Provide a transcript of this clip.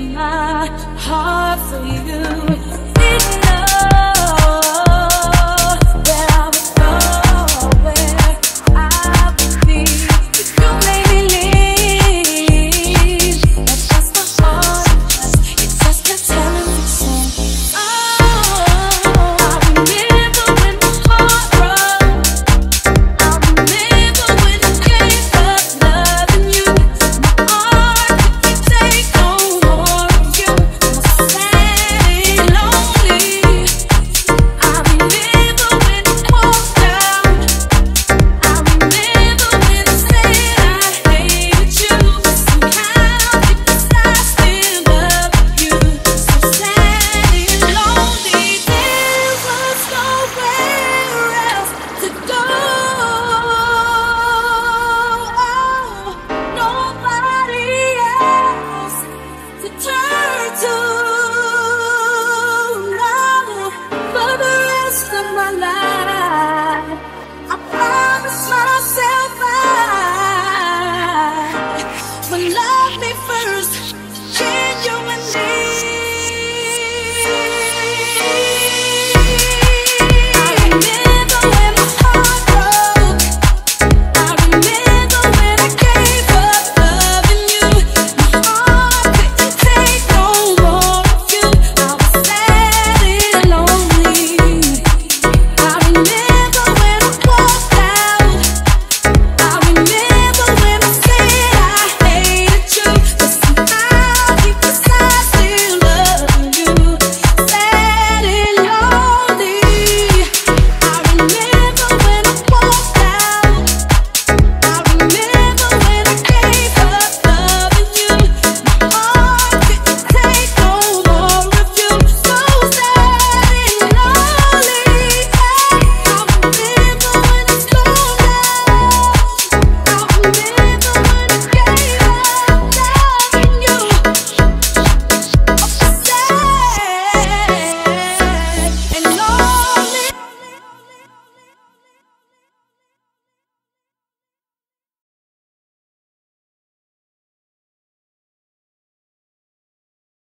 my heart for you. Didn't know where I would go, where I would be. You made me leave. That's just my heart. It's just a telling song. Oh, I remember when my heart broke. I remember when I gave up loving you. My heart couldn't take no more of you. I was sad and lonely. I remember when I walked out. I remember when I said I hated you, but somehow because I still love you. So sad and lonely, there was nowhere else to go. Nobody else to turn to.